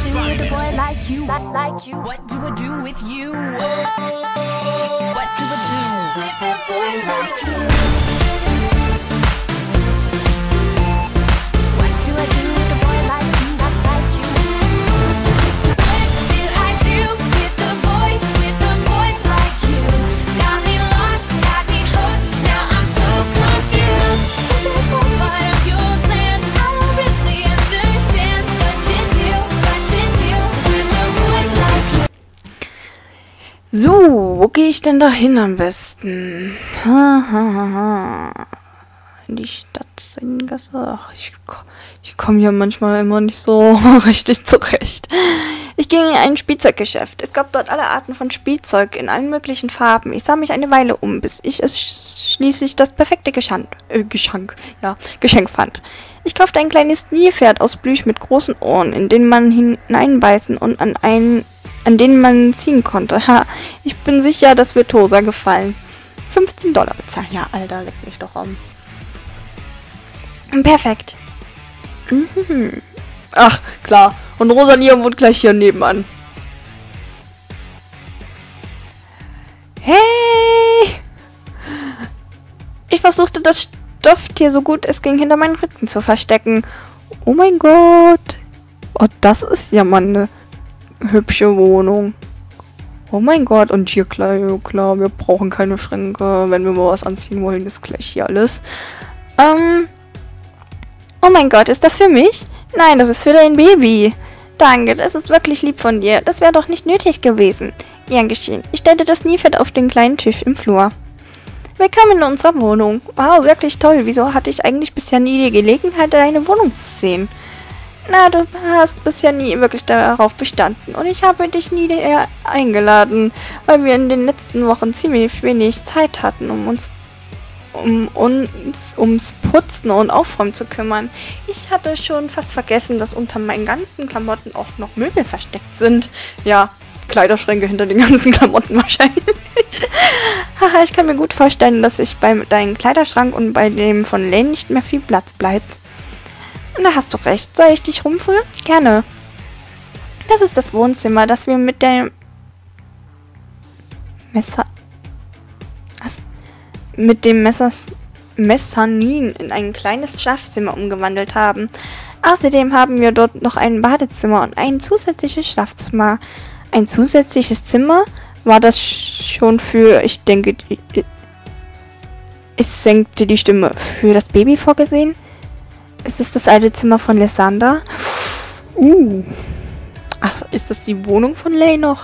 do with a boy like you? Like you? What do I do with you? What do I do with a boy like you? What do I do with a boy like you? Like you? What do I do with a boy like you? Got me lost, got me hooked, now I'm so confused. Is this all part of your plan? I don't really understand what to do with a boy like you. So, wo gehe ich denn da hin am besten? In die Stadtgasse. Ach, ich komme hier manchmal immer nicht so richtig zurecht. Ich ging in ein Spielzeuggeschäft. Es gab dort alle Arten von Spielzeug in allen möglichen Farben. Ich sah mich eine Weile um, bis ich es schließlich das perfekte Geschenk fand. Ich kaufte ein kleines Nilpferd aus Plüsch mit großen Ohren, in denen man hineinbeißen und an denen man ziehen konnte. Ha, ich bin sicher, das wird Tosa gefallen. $15 bezahlen. Ja, Alter, leck mich doch am. Perfekt. Ach, klar. Und Rosalia wohnt gleich hier nebenan. Hey! Ich versuchte das Stofftier so gut es ging hinter meinen Rücken zu verstecken. Oh mein Gott. Oh, das ist ja mal eine hübsche Wohnung. Oh mein Gott. Und hier klar, wir brauchen keine Schränke. Wenn wir mal was anziehen wollen, ist gleich hier alles. Oh mein Gott, ist das für mich? Nein, das ist für dein Baby. Danke, das ist wirklich lieb von dir. Das wäre doch nicht nötig gewesen. Gern geschehen. Ich stellte das Nilpferd auf den kleinen Tisch im Flur. Willkommen in unserer Wohnung. Wow, wirklich toll. Wieso hatte ich eigentlich bisher nie die Gelegenheit, deine Wohnung zu sehen? Na, du hast bisher nie wirklich darauf bestanden. Und ich habe dich nie eingeladen, weil wir in den letzten Wochen ziemlich wenig Zeit hatten, um uns ums Putzen und Aufräumen zu kümmern. Ich hatte schon fast vergessen, dass unter meinen ganzen Klamotten auch noch Möbel versteckt sind. Ja, Kleiderschränke hinter den ganzen Klamotten wahrscheinlich. Haha, ich kann mir gut vorstellen, dass ich bei deinem Kleiderschrank und bei dem von Lane nicht mehr viel Platz bleibt. Da hast du recht. Soll ich dich rumführen? Gerne. Das ist das Wohnzimmer, das wir mit dem Mezzanin in ein kleines Schlafzimmer umgewandelt haben. Außerdem haben wir dort noch ein Badezimmer und ein zusätzliches Schlafzimmer. Ein zusätzliches Zimmer? War das schon für, ich senkte die Stimme, für das Baby vorgesehen? Ist es das alte Zimmer von Lysander? Ach, ist das die Wohnung von Lane noch?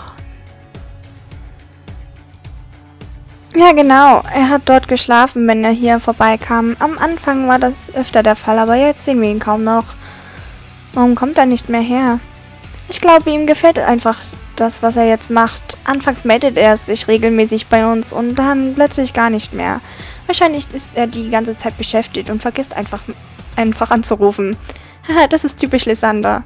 Ja, genau. Er hat dort geschlafen, wenn er hier vorbeikam. Am Anfang war das öfter der Fall, aber jetzt sehen wir ihn kaum noch. Warum kommt er nicht mehr her? Ich glaube, ihm gefällt einfach das, was er jetzt macht. Anfangs meldet er sich regelmäßig bei uns und dann plötzlich gar nicht mehr. Wahrscheinlich ist er die ganze Zeit beschäftigt und vergisst einfach anzurufen. Haha, das ist typisch Lysander.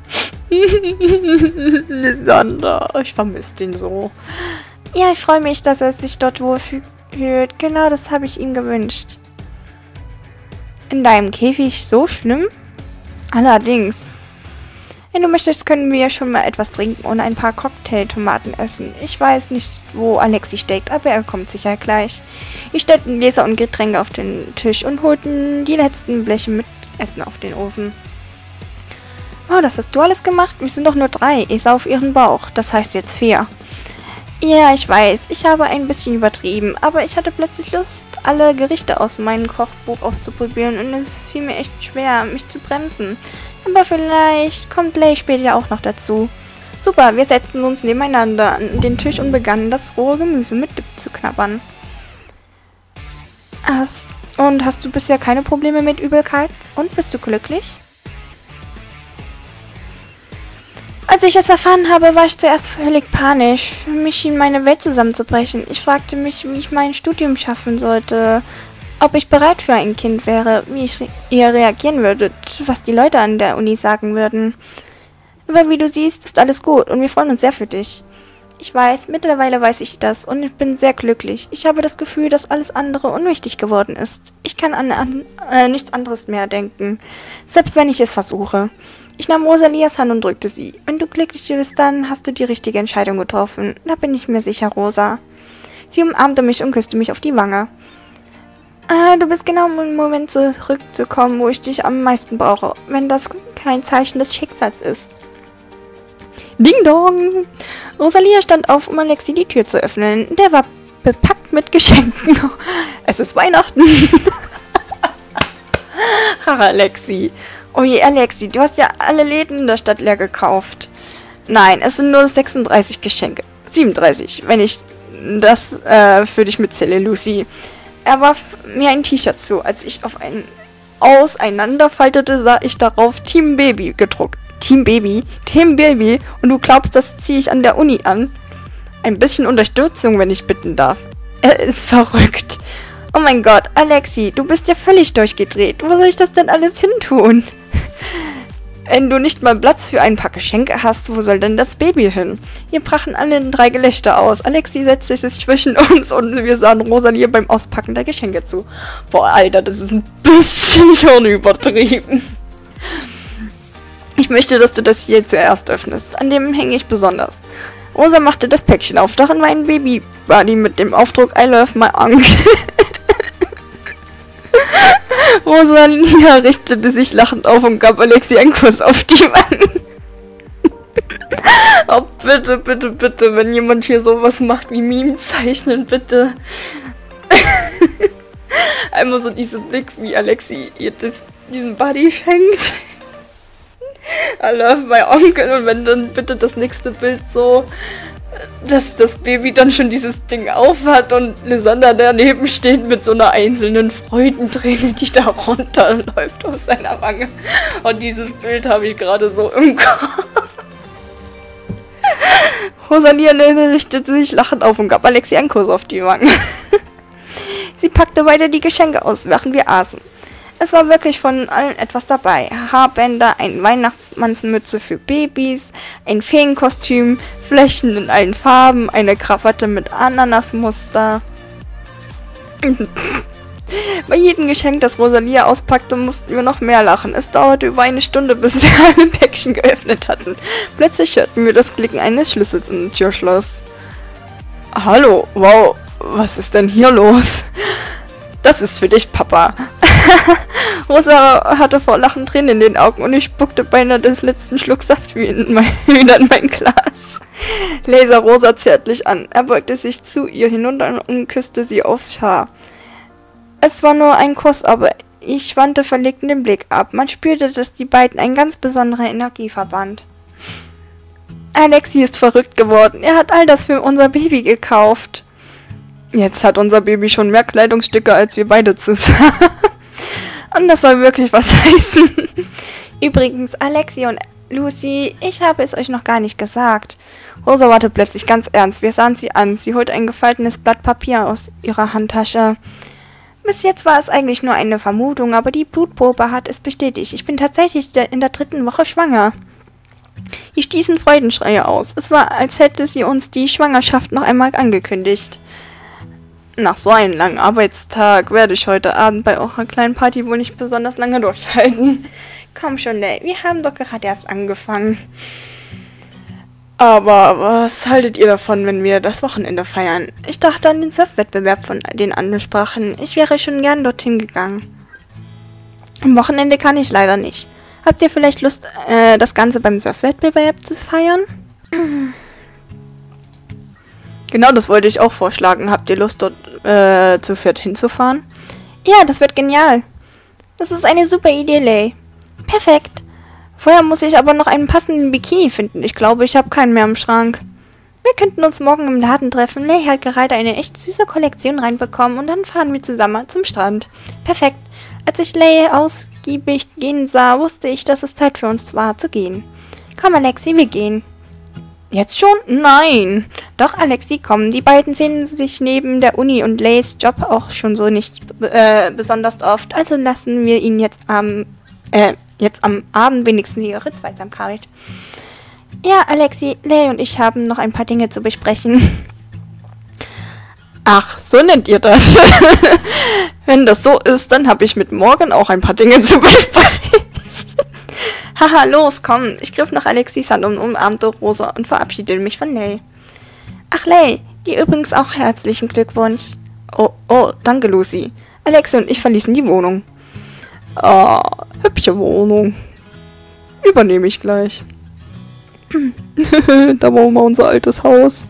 Lysander, ich vermisse den so. Ja, ich freue mich, dass er sich dort wohlfühlt. Genau, das habe ich ihm gewünscht. In deinem Käfig so schlimm? Allerdings. Wenn du möchtest, können wir schon mal etwas trinken und ein paar Cocktailtomaten essen. Ich weiß nicht, wo Alexi steckt, aber er kommt sicher gleich. Wir stellten Gläser und Getränke auf den Tisch und holten die letzten Bleche mit Essen auf den Ofen. Oh, das hast du alles gemacht? Wir sind doch nur 3. Ich sah auf ihren Bauch. Das heißt jetzt 4. Ja, ich weiß, ich habe ein bisschen übertrieben, aber ich hatte plötzlich Lust, alle Gerichte aus meinem Kochbuch auszuprobieren und es fiel mir echt schwer, mich zu bremsen. Aber vielleicht kommt Lay später auch noch dazu. Super, wir setzten uns nebeneinander an den Tisch und begannen das rohe Gemüse mit Dip zu knabbern. Hast du bisher keine Probleme mit Übelkeit? Und bist du glücklich? Als ich es erfahren habe, war ich zuerst völlig panisch. Für mich schien meine Welt zusammenzubrechen. Ich fragte mich, wie ich mein Studium schaffen sollte, ob ich bereit für ein Kind wäre, wie ihr reagieren würdet, was die Leute an der Uni sagen würden. Aber wie du siehst, ist alles gut und wir freuen uns sehr für dich. Ich weiß, mittlerweile weiß ich das und ich bin sehr glücklich. Ich habe das Gefühl, dass alles andere unwichtig geworden ist. Ich kann an nichts anderes mehr denken, selbst wenn ich es versuche. Ich nahm Rosalias Hand und drückte sie. Wenn du glücklich bist, dann hast du die richtige Entscheidung getroffen. Da bin ich mir sicher, Rosa. Sie umarmte mich und küsste mich auf die Wange. Du bist genau im Moment zurückzukommen, wo ich dich am meisten brauche, wenn das kein Zeichen des Schicksals ist. Ding dong! Rosalia stand auf, um Alexi die Tür zu öffnen. Der war bepackt mit Geschenken. Es ist Weihnachten. Haha, Alexi. Oh je, Alexi, du hast ja alle Läden in der Stadt leer gekauft. Nein, es sind nur 36 Geschenke. 37, wenn ich das für dich mitzähle, Lucy. Er warf mir ein T-Shirt zu. Als ich auf ein auseinanderfaltete, sah ich darauf Team Baby gedruckt. Team Baby? Team Baby? Und du glaubst, das ziehe ich an der Uni an? Ein bisschen Unterstützung, wenn ich bitten darf. Er ist verrückt. Oh mein Gott, Alexi, du bist ja völlig durchgedreht. Wo soll ich das denn alles hintun? Wenn du nicht mal Platz für ein paar Geschenke hast, wo soll denn das Baby hin? Wir brachen alle in 3 Gelächter aus. Alexi setzte sich zwischen uns und wir sahen Rosalie beim Auspacken der Geschenke zu. Boah, Alter, das ist ein bisschen schon übertrieben. Ich möchte, dass du das hier zuerst öffnest. An dem hänge ich besonders. Rosa machte das Päckchen auf. Darin war ein Baby-Buddy mit dem Aufdruck I love my uncle. Rosalia richtete sich lachend auf und gab Alexi einen Kuss auf die Wange. Oh, bitte, bitte, bitte, wenn jemand hier sowas macht wie Meme zeichnen, bitte. Einmal so diesen Blick, wie Alexi ihr diesen Buddy schenkt. I love my uncle. Und wenn dann bitte das nächste Bild so, dass das Baby dann schon dieses Ding aufhat und Lysander daneben steht mit so einer einzelnen Freudenträne, die da runterläuft aus seiner Wange. Und dieses Bild habe ich gerade so im Kopf. Rosalia richtete sich lachend auf und gab Alexi einen Kuss auf die Wange. Sie packte weiter die Geschenke aus, während wir aßen. Es war wirklich von allen etwas dabei. Haarbänder, eine Weihnachtsmannsmütze für Babys, ein Feenkostüm, Flächen in allen Farben, eine Krawatte mit Ananasmuster. Bei jedem Geschenk, das Rosalia auspackte, mussten wir noch mehr lachen. Es dauerte über 1 Stunde, bis wir alle Päckchen geöffnet hatten. Plötzlich hörten wir das Klicken eines Schlüssels im Türschloss. Hallo, wow, was ist denn hier los? Das ist für dich, Papa. Rosa hatte vor Lachen Tränen in den Augen und ich spuckte beinahe des letzten Schluck Saft wieder in mein Glas. Laser Rosa zärtlich an. Er beugte sich zu ihr hinunter und küsste sie aufs Haar. Es war nur ein Kuss, aber ich wandte verlegt den Blick ab. Man spürte, dass die beiden eine ganz besondere Energie verband. Alexi ist verrückt geworden. Er hat all das für unser Baby gekauft. Jetzt hat unser Baby schon mehr Kleidungsstücke als wir beide zusammen. Und das soll wirklich was heißen. Übrigens, Alexi und Lucy, ich habe es euch noch gar nicht gesagt. Rosa wurde plötzlich ganz ernst. Wir sahen sie an. Sie holte ein gefaltenes Blatt Papier aus ihrer Handtasche. Bis jetzt war es eigentlich nur eine Vermutung, aber die Blutprobe hat es bestätigt. Ich bin tatsächlich in der 3. Woche schwanger. Ich stießen Freudenschreie aus. Es war, als hätte sie uns die Schwangerschaft noch einmal angekündigt. Nach so einem langen Arbeitstag werde ich heute Abend bei eurer kleinen Party wohl nicht besonders lange durchhalten. Komm schon, Lay, wir haben doch gerade erst angefangen. Aber was haltet ihr davon, wenn wir das Wochenende feiern? Ich dachte an den Surfwettbewerb, von den ansprachen. Ich wäre schon gern dorthin gegangen. Am Wochenende kann ich leider nicht. Habt ihr vielleicht Lust, das Ganze beim Surfwettbewerb zu feiern? Genau, das wollte ich auch vorschlagen. Habt ihr Lust, dort zu viert hinzufahren? Ja, das wird genial. Das ist eine super Idee, Lay. Perfekt. Vorher muss ich aber noch einen passenden Bikini finden. Ich glaube, ich habe keinen mehr im Schrank. Wir könnten uns morgen im Laden treffen. Lay hat gerade eine echt süße Kollektion reinbekommen und dann fahren wir zusammen zum Strand. Perfekt. Als ich Lay ausgiebig gehen sah, wusste ich, dass es Zeit für uns war, zu gehen. Komm, Alexi, wir gehen. Jetzt schon? Nein. Doch, Alexi, komm. Die beiden sehen sich neben der Uni und Lays Job auch schon so nicht besonders oft. Also lassen wir ihn jetzt am Abend wenigstens ihre Zweisamkeit. Ja, Alexi, Lay und ich haben noch ein paar Dinge zu besprechen. Ach, so nennt ihr das. Wenn das so ist, dann habe ich mit Morgan auch ein paar Dinge zu besprechen. Haha, los, komm. Ich griff nach Alexis Hand und umarmte Rosa und verabschiedete mich von Lay. Ach, Lay, dir übrigens auch herzlichen Glückwunsch. Oh, danke, Lucy. Alexi und ich verließen die Wohnung. Ah, hübsche Wohnung. Übernehme ich gleich. Da war mal unser altes Haus.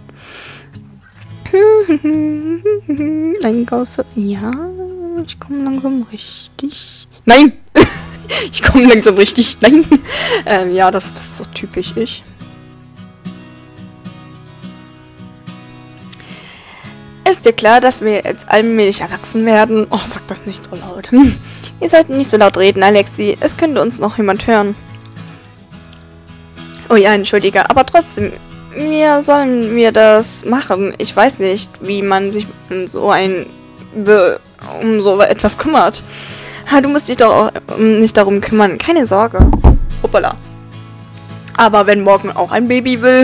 Ein Gasse. Ja, ich komme langsam richtig. Nein! Ich komme langsam richtig. Nein! Ja, das ist so typisch ich. Ist dir klar, dass wir jetzt allmählich erwachsen werden? Oh, sag das nicht so laut. Ihr solltet nicht so laut reden, Alexi. Es könnte uns noch jemand hören. Oh ja, entschuldige, aber trotzdem, wie sollen wir das machen? Ich weiß nicht, wie man sich um so etwas kümmert. Du musst dich doch auch nicht darum kümmern. Keine Sorge. Hoppala. Aber wenn morgen auch ein Baby will...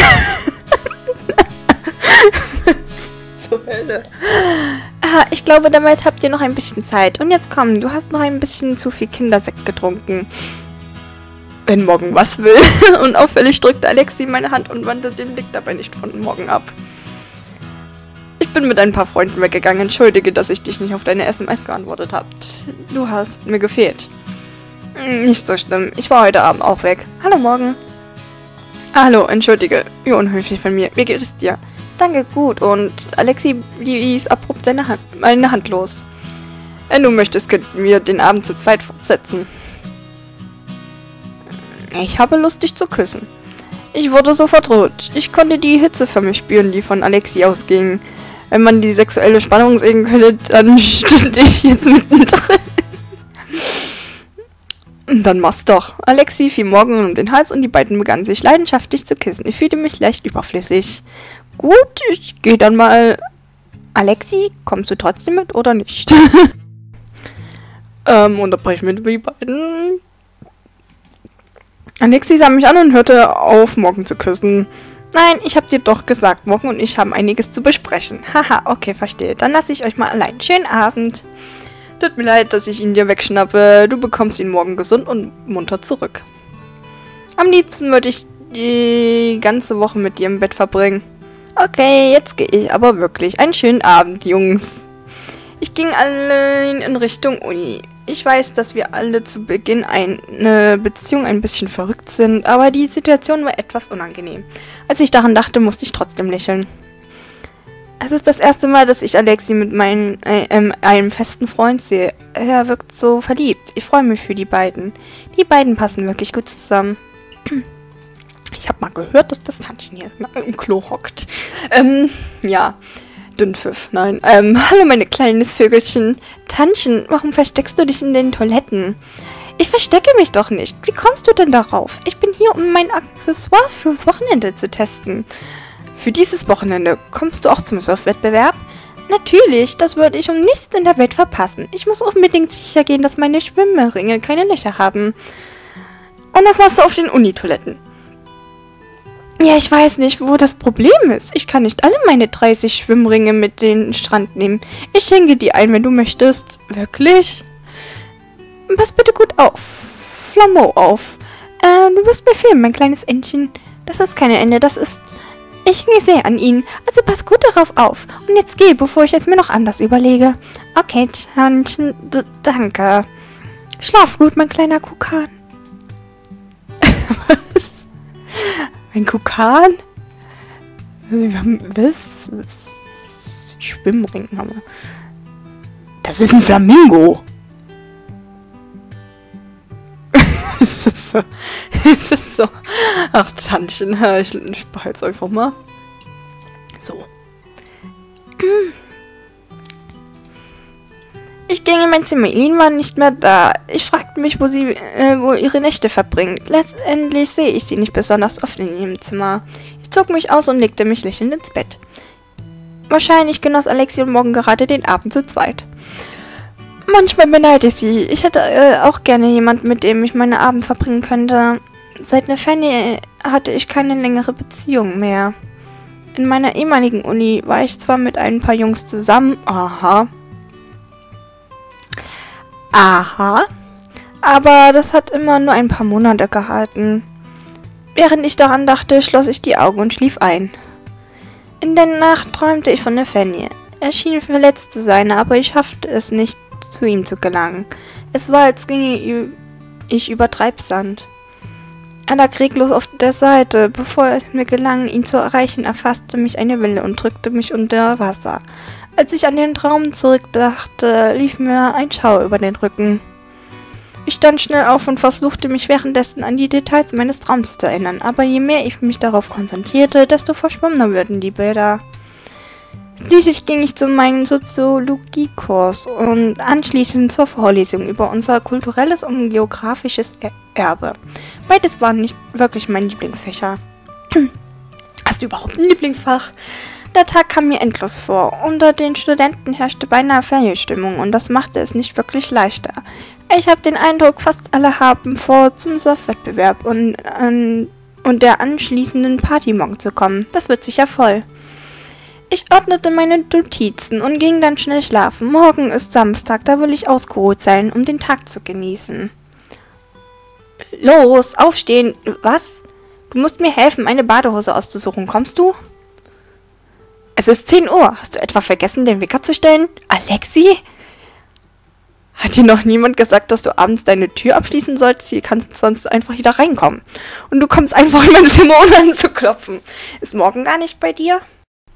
Zur Hölle. Ich glaube, damit habt ihr noch ein bisschen Zeit. Und jetzt komm, du hast noch ein bisschen zu viel Kindersekt getrunken. Wenn morgen was will. Unauffällig drückte Alexi meine Hand und wandte den Blick dabei nicht von morgen ab. Ich bin mit ein paar Freunden weggegangen. Entschuldige, dass ich dich nicht auf deine SMS geantwortet habe. Du hast mir gefehlt. Nicht so schlimm. Ich war heute Abend auch weg. Hallo, morgen. Hallo, entschuldige. Wie unhöflich von mir. Wie geht es dir? Danke, gut. Und Alexi ließ abrupt meine Hand los. Wenn du möchtest, könnten wir den Abend zu zweit fortsetzen. Ich habe Lust, dich zu küssen. Ich wurde sofort rot. Ich konnte die Hitze für mich spüren, die von Alexi ausging. Wenn man die sexuelle Spannung sehen könnte, dann stünde ich jetzt mittendrin. Dann mach's doch. Alexi fiel Morgan um den Hals und die beiden begannen sich leidenschaftlich zu küssen. Ich fühlte mich leicht überflüssig. Gut, ich gehe dann mal... Alexi, kommst du trotzdem mit oder nicht? Unterbrech mir die beiden... Alexi sah mich an und hörte auf, Morgan zu küssen. Nein, ich hab dir doch gesagt, Morgan und ich haben einiges zu besprechen. Haha, okay, verstehe. Dann lasse ich euch mal allein. Schönen Abend. Tut mir leid, dass ich ihn dir wegschnappe. Du bekommst ihn morgen gesund und munter zurück. Am liebsten würde ich die ganze Woche mit dir im Bett verbringen. Okay, jetzt gehe ich aber wirklich. Einen schönen Abend, Jungs. Ich ging allein in Richtung Uni. Ich weiß, dass wir alle zu Beginn eine Beziehung ein bisschen verrückt sind, aber die Situation war etwas unangenehm. Als ich daran dachte, musste ich trotzdem lächeln. Es ist das erste Mal, dass ich Alexi mit einem festen Freund sehe. Er wirkt so verliebt. Ich freue mich für die beiden. Die beiden passen wirklich gut zusammen. Ich habe mal gehört, dass das Tantchen hier im Klo hockt. Ja. Dünnpfiff, nein. Hallo meine kleines Vögelchen. Tantchen, warum versteckst du dich in den Toiletten? Ich verstecke mich doch nicht. Wie kommst du denn darauf? Ich bin hier, um mein Accessoire fürs Wochenende zu testen. Für dieses Wochenende kommst du auch zum Surfwettbewerb? Natürlich, das würde ich um nichts in der Welt verpassen. Ich muss unbedingt sicher gehen, dass meine Schwimmringe keine Löcher haben. Und das machst du auf den Unitoiletten. Ja, ich weiß nicht, wo das Problem ist. Ich kann nicht alle meine 30 Schwimmringe mit in den Strand nehmen. Ich schenke dir ein, wenn du möchtest. Wirklich? Pass bitte gut auf. Flammeau auf. Du wirst mir fehlen, mein kleines Entchen. Das ist keine Ende, das ist... Ich hänge sehr an ihn, also pass gut darauf auf. Und jetzt geh, bevor ich es mir noch anders überlege. Okay, Tantchen, danke. Schlaf gut, mein kleiner Kukan. Was? Ein Kukan? Also wir haben... Was? Schwimmring haben wir. Das ist ein Flamingo. Ist das so? Ist das so? Ach, Tantchen, ich behalte es einfach mal. So. Ich ging in mein Zimmer. Eileen war nicht mehr da. Ich fragte mich, wo ihre Nächte verbringt. Letztendlich sehe ich sie nicht besonders oft in ihrem Zimmer. Ich zog mich aus und legte mich lächelnd ins Bett. Wahrscheinlich genoss Alexi und Morgan gerade den Abend zu zweit. Manchmal beneide ich sie. Ich hätte auch gerne jemanden, mit dem ich meine Abend verbringen könnte. Seit Fanny hatte ich keine längere Beziehung mehr. In meiner ehemaligen Uni war ich zwar mit ein paar Jungs zusammen, Aber das hat immer nur ein paar Monate gehalten. Während ich daran dachte, schloss ich die Augen und schlief ein. In der Nacht träumte ich von Nathaniel. Er schien verletzt zu sein, aber ich schaffte es nicht, zu ihm zu gelangen. Es war, als ginge ich über Treibsand. Er lag reglos auf der Seite. Bevor es mir gelang, ihn zu erreichen, erfasste mich eine Welle und drückte mich unter Wasser. Als ich an den Traum zurückdachte, lief mir ein Schauer über den Rücken. Ich stand schnell auf und versuchte mich währenddessen an die Details meines Traums zu erinnern, aber je mehr ich mich darauf konzentrierte, desto verschwommener würden die Bilder. Schließlich ging ich zu meinem Soziologiekurs und anschließend zur Vorlesung über unser kulturelles und geografisches Erbe. Beides waren nicht wirklich mein Lieblingsfächer. Hast du überhaupt ein Lieblingsfach? Der Tag kam mir endlos vor. Unter den Studenten herrschte beinahe Ferienstimmung und das machte es nicht wirklich leichter. Ich habe den Eindruck, fast alle haben vor, zum Surfwettbewerb und der anschließenden Party morgen zu kommen. Das wird sicher voll. Ich ordnete meine Notizen und ging dann schnell schlafen. Morgen ist Samstag, da will ich ausgeruht sein, um den Tag zu genießen. Los, aufstehen. Was? Du musst mir helfen, meine Badehose auszusuchen. Kommst du? Es ist 10 Uhr. Hast du etwa vergessen, den Wecker zu stellen? Alexi? Hat dir noch niemand gesagt, dass du abends deine Tür abschließen solltest? Hier kannst du sonst einfach wieder reinkommen. Und du kommst einfach in mein Zimmer, ohne anzuklopfen. Ist morgen gar nicht bei dir?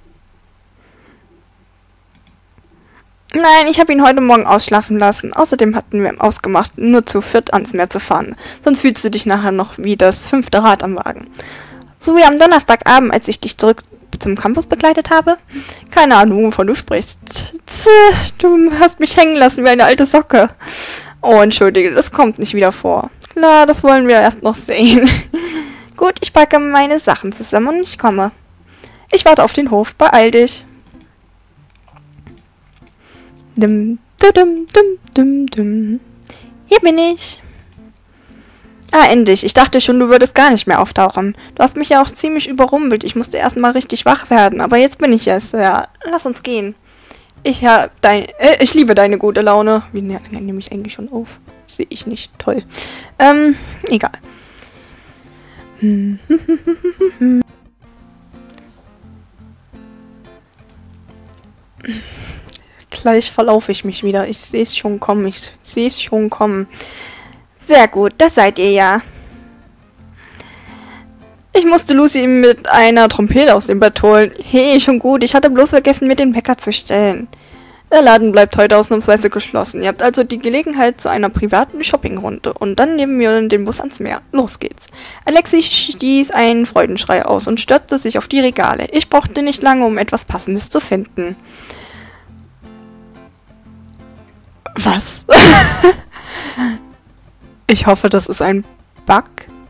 Nein, ich habe ihn heute Morgen ausschlafen lassen. Außerdem hatten wir ausgemacht, nur zu viert ans Meer zu fahren. Sonst fühlst du dich nachher noch wie das 5. Rad am Wagen. So wie am Donnerstagabend, als ich dich zurück zum Campus begleitet habe. Keine Ahnung, wovon du sprichst. Du hast mich hängen lassen wie eine alte Socke. Oh, entschuldige, das kommt nicht wieder vor. Klar, das wollen wir erst noch sehen. Gut, ich packe meine Sachen zusammen und ich komme. Ich warte auf den Hof, beeil dich. Dum, dum, dum, dum, dum. Hier bin ich. Ah, endlich. Ich dachte schon, du würdest gar nicht mehr auftauchen. Du hast mich ja auch ziemlich überrumpelt. Ich musste erst mal richtig wach werden, aber jetzt bin ich es. Ja, lass uns gehen. Ich liebe deine gute Laune. Wie nehme ich eigentlich schon auf? Sehe ich nicht. Toll. Egal. Gleich verlaufe ich mich wieder. Ich sehe es schon kommen. Sehr gut, das seid ihr ja. Ich musste Lucy mit einer Trompete aus dem Bett holen. Hey, schon gut. Ich hatte bloß vergessen, mir den Wecker zu stellen. Der Laden bleibt heute ausnahmsweise geschlossen. Ihr habt also die Gelegenheit zu einer privaten Shoppingrunde. Und dann nehmen wir den Bus ans Meer. Los geht's. Alexi stieß einen Freudenschrei aus und stürzte sich auf die Regale. Ich brauchte nicht lange, um etwas Passendes zu finden. Was? Ich hoffe, das ist ein Bug.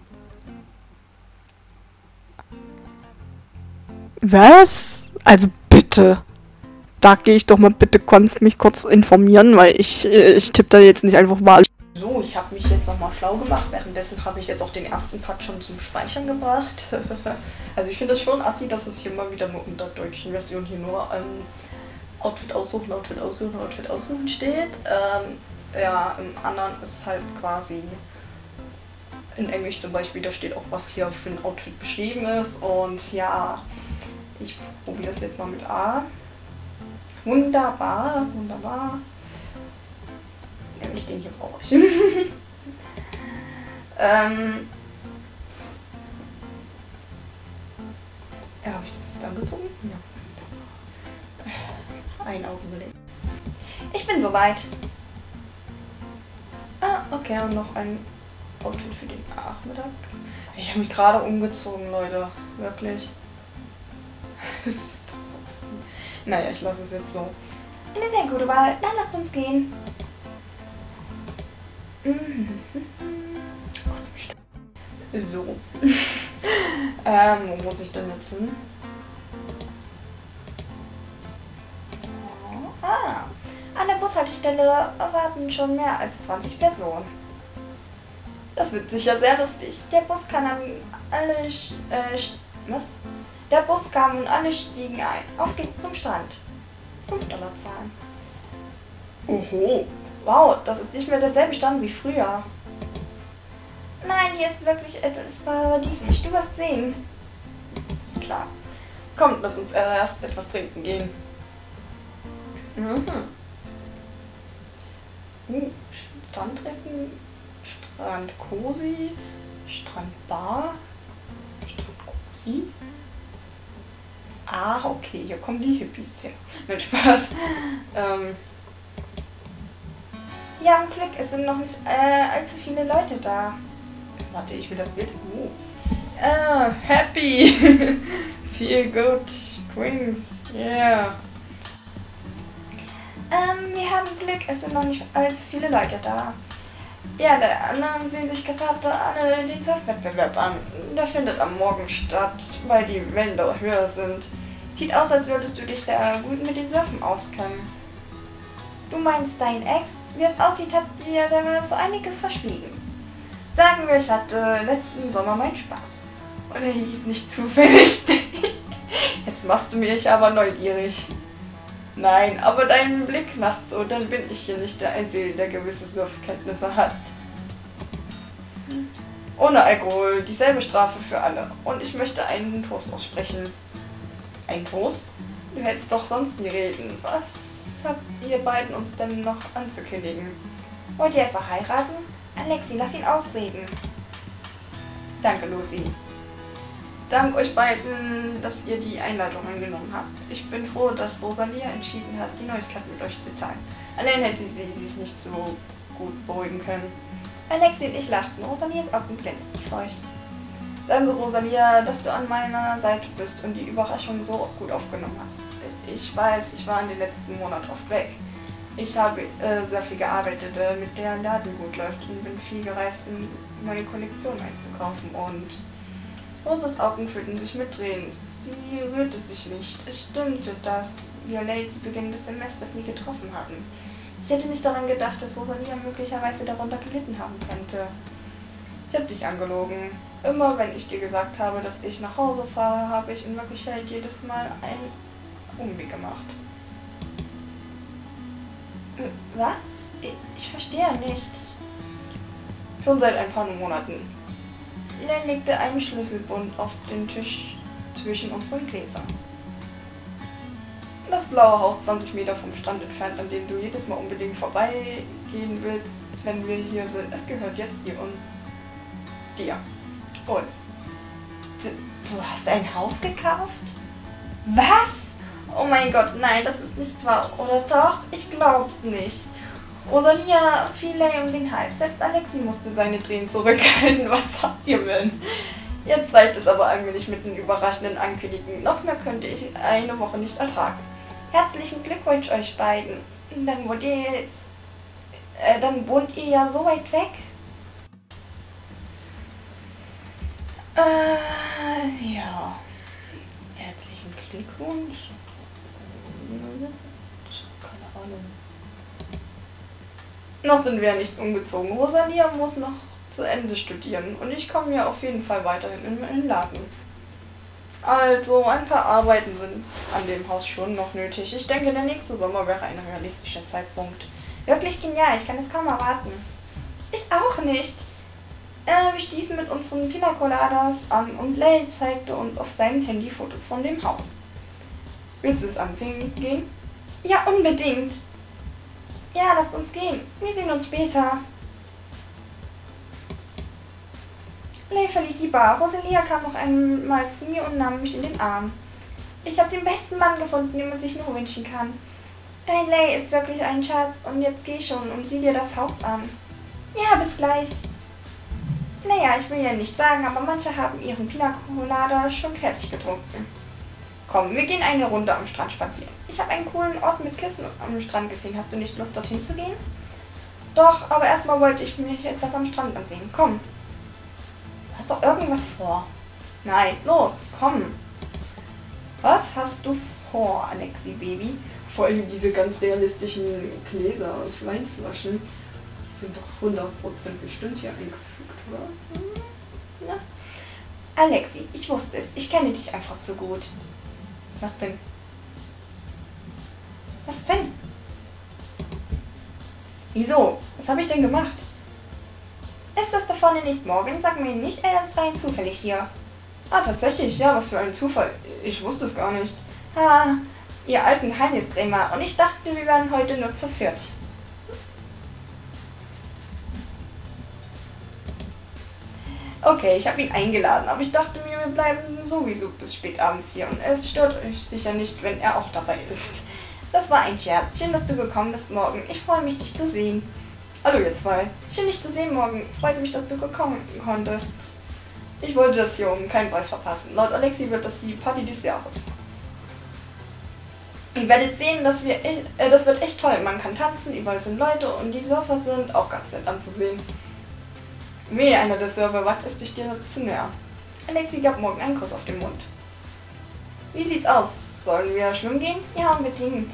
Was? Also bitte. Da gehe ich doch mal bitte, kannst mich kurz informieren, weil ich tippe da jetzt nicht einfach mal. So, ich habe mich jetzt nochmal schlau gemacht. Währenddessen habe ich jetzt auch den ersten Part schon zum Speichern gebracht. Also ich finde es schon assi, dass es hier mal wieder nur in der deutschen Version hier nur Outfit aussuchen, Outfit aussuchen, Outfit aussuchen steht. Ja, im anderen ist halt quasi in Englisch zum Beispiel, da steht auch, was hier für ein Outfit beschrieben ist. Und ja, ich probiere es jetzt mal mit A. Wunderbar, wunderbar. Nämlich den hier brauche ich. Ja, habe ich das jetzt angezogen? Ja. Ein Augenblick. Ich bin soweit. Ah, okay, und noch ein Outfit für den Nachmittag. Ich habe mich gerade umgezogen, Leute. Wirklich. Das ist doch so was. Naja, ich lasse es jetzt so. Eine sehr gute Wahl. Dann lasst uns gehen. So. Wo muss ich denn jetzt hin? An der Bushaltestelle warten schon mehr als 20 Personen. Das wird sicher sehr lustig. Der Bus kam und alle stiegen ein. Auf geht's zum Strand. 5 $ zahlen. Oho. Wow, das ist nicht mehr derselbe Stand wie früher. Nein, hier ist wirklich etwas paradiesisch. Du wirst sehen. Ist klar. Kommt, lass uns erst etwas trinken gehen. Mhm. Strandtreffen, Strand Cosi, Strandbar, Strand Cosi. Ah, okay, hier kommen die Hippies her. Mit Spaß. Ja, am Glück, es sind noch nicht allzu viele Leute da. Warte, ich will das Bild. Oh. Happy. Feel good. Drinks. Yeah. Wir haben Glück, es sind noch nicht allzu viele Leute da. Ja, der anderen sehen sich gerade alle den Surfwettbewerb an. Der findet am Morgen statt, weil die Wellen da höher sind. Sieht aus, als würdest du dich da gut mit den Surfen auskennen. Du meinst dein Ex? Wie es aussieht, hat dir da so einiges verschwiegen. Sagen wir, ich hatte letzten Sommer meinen Spaß. Und er hieß nicht zufällig. Jetzt machst du mich aber neugierig. Nein, aber dein Blick nachts so, dann bin ich hier nicht der Einzige, der gewisse Surfkenntnisse hat. Ohne Alkohol, dieselbe Strafe für alle. Und ich möchte einen Toast aussprechen. Ein Toast? Du hältst doch sonst nie reden. Was habt ihr beiden uns denn noch anzukündigen? Wollt ihr etwa heiraten? Alexi, lass ihn ausreden. Danke, Lucy. Dank euch beiden, dass ihr die Einladung angenommen habt. Ich bin froh, dass Rosalia entschieden hat, die Neuigkeit mit euch zu teilen. Allein hätte sie sich nicht so gut beruhigen können. Alexi und ich lachten. Rosalias Augen glänzten feucht. Danke, Rosalia, dass du an meiner Seite bist und die Überraschung so gut aufgenommen hast. Ich weiß, ich war in den letzten Monaten oft weg. Ich habe sehr viel gearbeitet, mit der Laden gut läuft und bin viel gereist, um neue Kollektionen einzukaufen und Roses Augen füllten sich mit Tränen. Sie rührte sich nicht. Es stimmte, dass wir Lay zu Beginn des Semesters nie getroffen hatten. Ich hätte nicht daran gedacht, dass Rosalia möglicherweise darunter gelitten haben könnte. Ich habe dich angelogen. Immer wenn ich dir gesagt habe, dass ich nach Hause fahre, habe ich in Wirklichkeit jedes Mal einen Umweg gemacht. Was? Ich verstehe nicht. Schon seit ein paar Monaten. Len legte einen Schlüsselbund auf den Tisch zwischen unseren Gläsern. Das blaue Haus 20 Meter vom Strand entfernt, an dem du jedes Mal unbedingt vorbeigehen willst, wenn wir hier sind. Es gehört jetzt dir und dir. Und du hast ein Haus gekauft? Was? Oh mein Gott, nein, das ist nicht wahr, oder doch? Ich glaub's nicht. Rosalia fiel Lay um den Hals. Selbst Alexi musste seine Tränen zurückhalten. Was habt ihr denn? Jetzt reicht es aber allmählich mit den überraschenden Ankündigungen. Noch mehr könnte ich eine Woche nicht ertragen. Herzlichen Glückwunsch euch beiden. Dann wohnt ihr ja so weit weg. Ja. Herzlichen Glückwunsch. Keine Ahnung. Noch sind wir nicht umgezogen. Rosalia muss noch zu Ende studieren und ich komme ja auf jeden Fall weiterhin in den Laden. Also, ein paar Arbeiten sind an dem Haus schon noch nötig. Ich denke, der nächste Sommer wäre ein realistischer Zeitpunkt. Wirklich genial, ich kann es kaum erwarten. Ich auch nicht. Wir stießen mit unseren Pina Coladas an und Lay zeigte uns auf seinem Handy Fotos von dem Haus. Willst du es ansehen gehen? Ja, unbedingt. Ja, lasst uns gehen. Wir sehen uns später. Lay verließ die Bar. Rosalia kam noch einmal zu mir und nahm mich in den Arm. Ich habe den besten Mann gefunden, den man sich nur wünschen kann. Dein Lay ist wirklich ein Schatz und jetzt geh schon und sieh dir das Haus an. Ja, bis gleich. Naja, ich will ja nicht sagen, aber manche haben ihren Pina Colada schon fertig getrunken. Komm, wir gehen eine Runde am Strand spazieren. Ich habe einen coolen Ort mit Kissen am Strand gesehen. Hast du nicht Lust, dorthin zu gehen? Doch, aber erstmal wollte ich mir etwas am Strand ansehen. Komm. Du hast doch irgendwas vor. Nein, los, komm. Was hast du vor, Alexi Baby? Vor allem diese ganz realistischen Gläser und Weinflaschen. Die sind doch 100% bestimmt hier eingefügt, oder? Ja. Alexi, ich wusste es. Ich kenne dich einfach zu gut. Was denn? Was denn? Wieso? Was habe ich denn gemacht? Ist das da vorne nicht morgen? Sag mir nicht, er ist rein zufällig hier. Ah, tatsächlich, ja, was für ein Zufall. Ich wusste es gar nicht. Ah, ihr alten Geheimniskrämer. Und ich dachte, wir wären heute nur zu viert. Okay, ich habe ihn eingeladen, aber ich dachte mir, wir bleiben sowieso bis spät abends hier und es stört euch sicher nicht, wenn er auch dabei ist. Das war ein Scherz. Schön, dass du gekommen bist morgen. Ich freue mich, dich zu sehen. Hallo ihr zwei. Schön, dich zu sehen morgen. Freut mich, dass du gekommen konntest. Ich wollte das hier um keinen Preis verpassen. Laut Alexi wird das die Party des Jahres. Ihr werdet sehen, das wird echt toll. Man kann tanzen, überall sind Leute und die Surfer sind auch ganz nett anzusehen. Wehe, einer der Surfer wagt es dich dir zu näher. Alexi gab morgen einen Kuss auf den Mund. Wie sieht's aus? Sollen wir schwimmen gehen? Ja, unbedingt.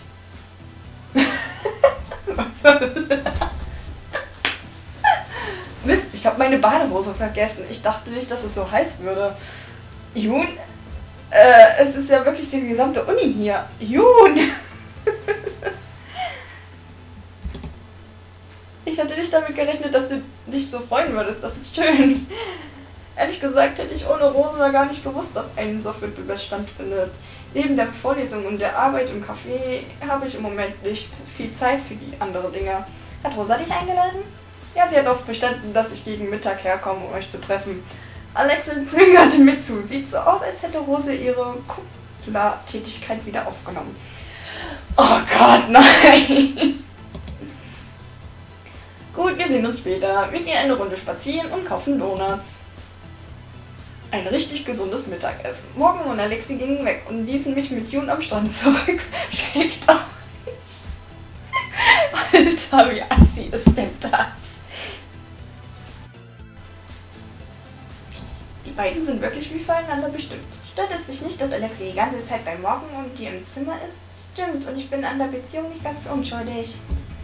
Mist, ich habe meine Badehose vergessen. Ich dachte nicht, dass es so heiß würde. Jun? Es ist ja wirklich die gesamte Uni hier. Jun! Ich hatte nicht damit gerechnet, dass du dich so freuen würdest. Das ist schön. Ehrlich gesagt hätte ich ohne Rosa gar nicht gewusst, dass ein Softwarewettbewerb stattfindet. Neben der Vorlesung und der Arbeit im Café habe ich im Moment nicht viel Zeit für die anderen Dinge. Hat Rosa dich eingeladen? Ja, sie hat oft bestanden, dass ich gegen Mittag herkomme, um euch zu treffen. Alexa zwinkerte mir zu. Sieht so aus, als hätte Rose ihre Kuppler-Tätigkeit wieder aufgenommen. Oh Gott, nein! Gut, wir sehen uns später. Wir gehen eine Runde spazieren und kaufen Donuts. Ein richtig gesundes Mittagessen. Morgen und Alexi gingen weg und ließen mich mit Jun am Strand zurück. Fickt euch! Alter, wie assi ist denn das? Die beiden sind wirklich wie füreinander bestimmt. Stört es dich nicht, dass Alexi die ganze Zeit bei Morgen und dir im Zimmer ist? Stimmt, und ich bin an der Beziehung nicht ganz unschuldig.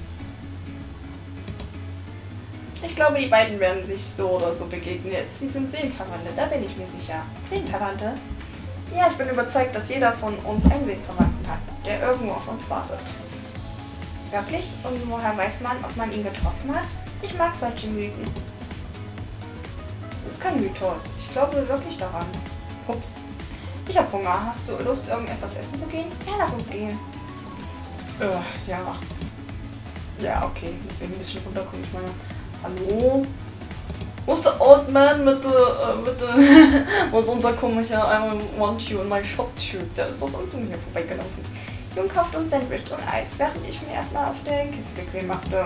Ich glaube, die beiden werden sich so oder so begegnen. Sie sind Seelenverwandte, da bin ich mir sicher. Seelenverwandte? Ja, ich bin überzeugt, dass jeder von uns einen Seelenverwandten hat, der irgendwo auf uns wartet. Wirklich? Und woher weiß man, ob man ihn getroffen hat? Ich mag solche Mythen. Das ist kein Mythos. Ich glaube wirklich daran. Ups. Ich hab Hunger. Hast du Lust, irgendetwas essen zu gehen? Ja, lass uns gehen. Ja. Ja, okay. Muss ich ein bisschen runterkommen. Ich meine, hallo? Wo ist der Old Man mit der, wo ist unser komischer I want you in my shop-Typ? Der ist doch sonst mir hier vorbeigelaufen. Jung kauft uns Sandwich und Eis, während ich mir erstmal auf der Kiste bequem machte.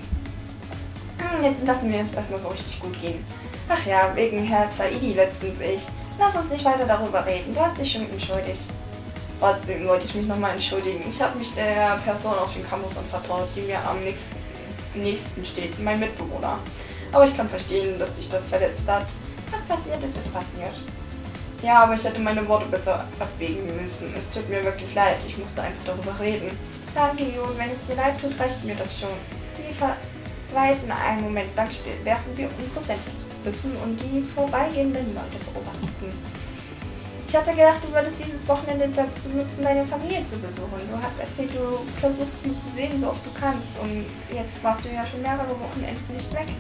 Jetzt lassen wir es erstmal so richtig gut gehen. Ach ja, wegen Herr Zaidi letztens ich. Lass uns nicht weiter darüber reden, du hast dich schon entschuldigt. Trotzdem wollte ich mich nochmal entschuldigen. Ich habe mich der Person auf dem Campus anvertraut, die mir am nächsten steht, mein Mitbewohner. Aber ich kann verstehen, dass dich das verletzt hat. Was passiert ist, ist passiert. Ja, aber ich hätte meine Worte besser abwägen müssen. Es tut mir wirklich leid, ich musste einfach darüber reden. Danke, Jun, wenn es dir leid tut, reicht mir das schon. Wir verweisen einen Moment lang still, während wir unsere Sandwich bissen und die vorbeigehenden Leute beobachten. Ich hatte gedacht, du würdest dieses Wochenende dazu nutzen, deine Familie zu besuchen. Du hast erzählt, du versuchst sie zu sehen, so oft du kannst. Und jetzt warst du ja schon mehrere Wochenenden nicht weg.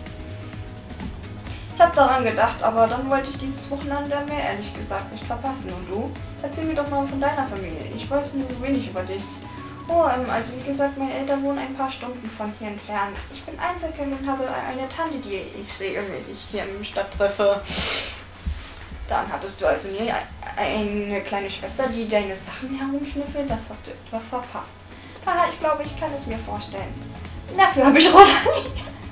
Ich habe daran gedacht, aber dann wollte ich dieses Wochenende mir ehrlich gesagt nicht verpassen. Und du? Erzähl mir doch mal von deiner Familie. Ich weiß nur so wenig über dich. Oh, also wie gesagt, meine Eltern wohnen ein paar Stunden von hier entfernt. Ich bin Einzelkind und habe eine Tante, die ich regelmäßig hier in der Stadt treffe. Dann hattest du also nie eine kleine Schwester, die deine Sachen herumschnüffelt. Das hast du etwas verpasst. Haha, ich glaube, ich kann es mir vorstellen. Dafür habe ich Rosalie.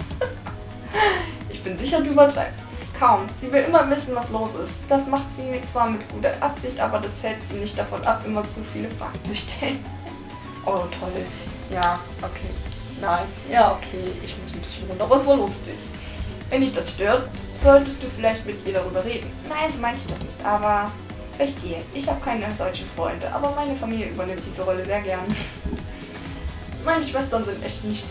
Ich bin sicher, du übertreibst. Kaum. Sie will immer wissen, was los ist. Das macht sie zwar mit guter Absicht, aber das hält sie nicht davon ab, immer zu viele Fragen zu stellen. Oh, toll. Ja, okay. Nein. Ja, okay. Ich muss ein bisschen runter. Aber es war lustig. Wenn dich das stört, solltest du vielleicht mit ihr darüber reden. Nein, so meinte ich das nicht, aber verstehe. Ich habe keine solchen Freunde, aber meine Familie übernimmt diese Rolle sehr gern. Meine Schwestern sind echt nicht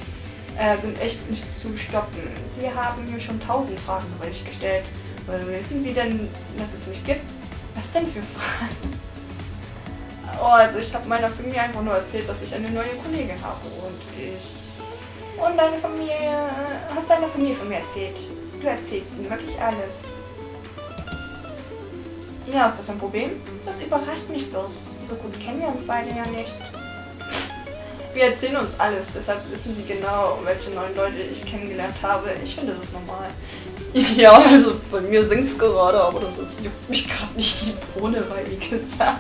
zu stoppen. Sie haben mir schon 1000 Fragen über dich gestellt. Wissen Sie denn, dass es mich gibt? Was denn für Fragen? Oh, also ich habe meiner Familie einfach nur erzählt, dass ich eine neue Kollegin habe und deine Familie, hast deiner Familie von mir erzählt. Du erzählst ihnen wirklich alles. Ja, ist das ein Problem? Das überrascht mich bloß. So gut kennen wir uns beide ja nicht. Wir erzählen uns alles, deshalb wissen sie genau, welche neuen Leute ich kennengelernt habe. Ich finde, das ist normal. Ja, also bei mir sinkt's gerade, aber das juckt mich gerade nicht die Bohne, weil wie gesagt.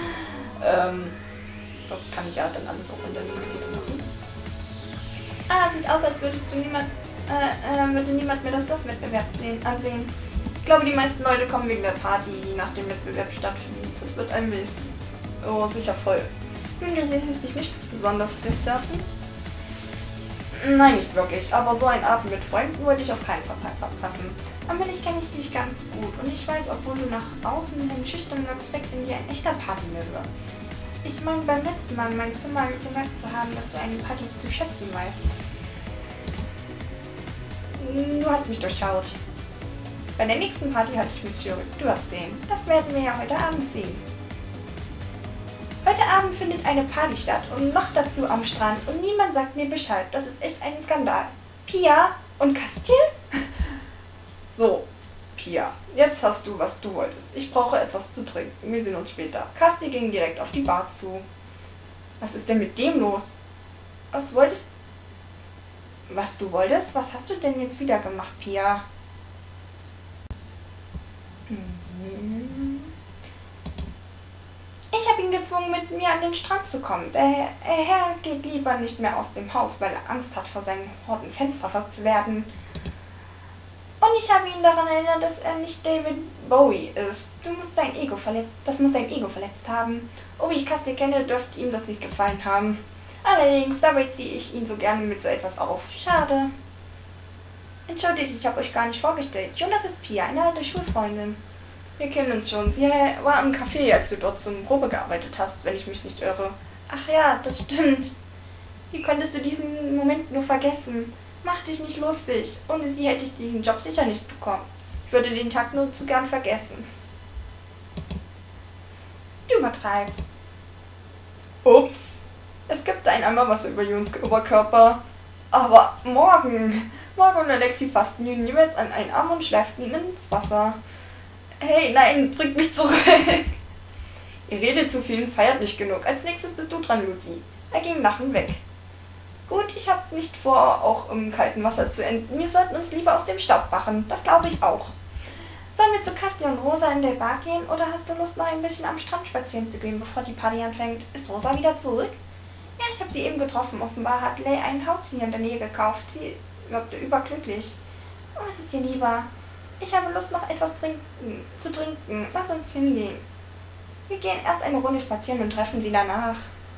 Das kann ich ja dann alles auch in der Minute machen. Ah, sieht aus, als würde niemand mehr das Surf-Wettbewerb ansehen. Ich glaube, die meisten Leute kommen wegen der Party, die nach dem Wettbewerb stattfindet. Das wird ein Mist. Oh, sicher voll. Du interessierst dich nicht besonders fürs Surfen? Nein, nicht wirklich. Aber so ein Abend mit Freunden wollte ich auf keinen Fall verpassen. Aber ich kenne dich ganz gut und ich weiß, obwohl du nach außen hin schüchtern wirkst, steckt in dir ein echter Partylöwe. Ich meine, beim letzten Mal in meinem Zimmer gemerkt zu haben, dass du eine Party zu schätzen weißt. Du hast mich durchschaut. Bei der nächsten Party halte ich mich zurück. Du wirst sehen. Das werden wir ja heute Abend sehen. Heute Abend findet eine Party statt und noch dazu am Strand und niemand sagt mir Bescheid. Das ist echt ein Skandal. Pia und Kastil? So, Pia, jetzt hast du, was du wolltest. Ich brauche etwas zu trinken. Wir sehen uns später. Kastil ging direkt auf die Bar zu. Was ist denn mit dem los? Was du wolltest? Was hast du denn jetzt wieder gemacht, Pia? Ich habe ihn gezwungen, mit mir an den Strand zu kommen. Der Herr geht lieber nicht mehr aus dem Haus, weil er Angst hat, vor seinem Hortenfenster verfolgt zu werden. Und ich habe ihn daran erinnert, dass er nicht David Bowie ist. Das muss dein Ego verletzt haben. Oh, wie ich Kastil kenne, dürfte ihm das nicht gefallen haben. Allerdings, dabei ziehe ich ihn so gerne mit so etwas auf. Schade. Entschuldigt, ich habe euch gar nicht vorgestellt. Jonas ist Pia, eine alte Schulfreundin. Wir kennen uns schon. Sie war im Café, als du dort zum Probe gearbeitet hast, wenn ich mich nicht irre. Ach ja, das stimmt. Wie konntest du diesen Moment nur vergessen? Mach dich nicht lustig. Ohne sie hätte ich diesen Job sicher nicht bekommen. Ich würde den Tag nur zu gern vergessen. Du übertreibst. Ups. Es gibt ein Eimerwasser über Jons Oberkörper. Aber morgen und Alexi fasten ihn jeweils an einen Arm und schleift ihn ins Wasser. Hey, nein, bringt mich zurück. Ihr redet zu viel und feiert nicht genug. Als nächstes bist du dran, Lucy. Er ging lachend weg. Gut, ich habe nicht vor, auch im kalten Wasser zu enden. Wir sollten uns lieber aus dem Staub machen. Das glaube ich auch. Sollen wir zu Kastil und Rosa in der Bar gehen oder hast du Lust, noch ein bisschen am Strand spazieren zu gehen, bevor die Party anfängt? Ist Rosa wieder zurück? Ja, ich habe sie eben getroffen. Offenbar hat Lay ein Haus hier in der Nähe gekauft. Sie wirkte überglücklich. Was ist dir lieber? Ich habe Lust, noch etwas zu trinken. Lass uns hingehen. Wir gehen erst eine Runde spazieren und treffen sie danach.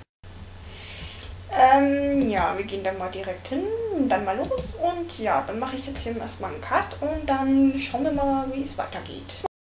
Ja, wir gehen dann mal direkt hin, dann mal los. Und ja, dann mache ich jetzt hier erstmal einen Cut und dann schauen wir mal, wie es weitergeht.